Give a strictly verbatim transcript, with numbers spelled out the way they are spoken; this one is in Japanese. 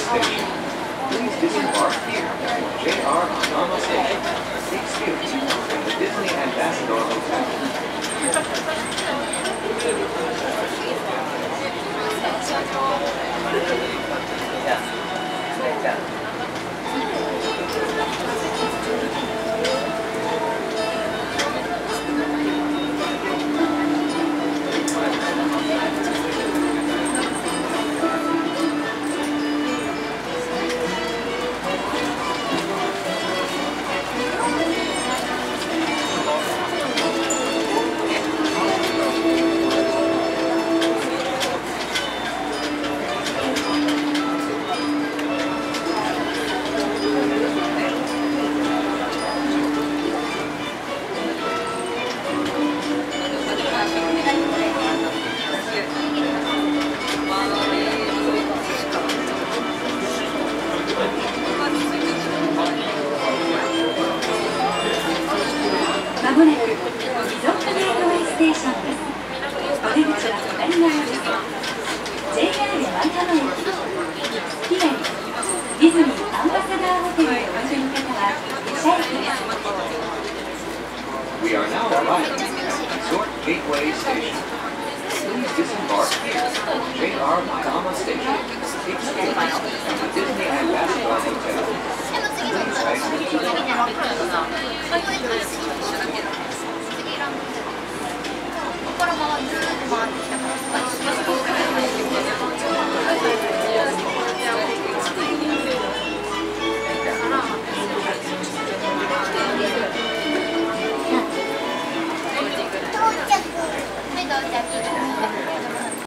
station. Please disembark here at J R Hanama Station. Excuse me, from the Disney Ambassador Hotel. まもなくリゾートゲートウェイステーションです。お出口は左側です。 ジェイアール 舞浜駅、ひらりディズニーアンバサダーホテルへお越しの方は下車駅です。 We are now arriving at Resort Gateway Station. Please disembark here at J R Maihama Station. Excuse me, from the Disney Ambassador Hotel. Please exit to the left. 到着。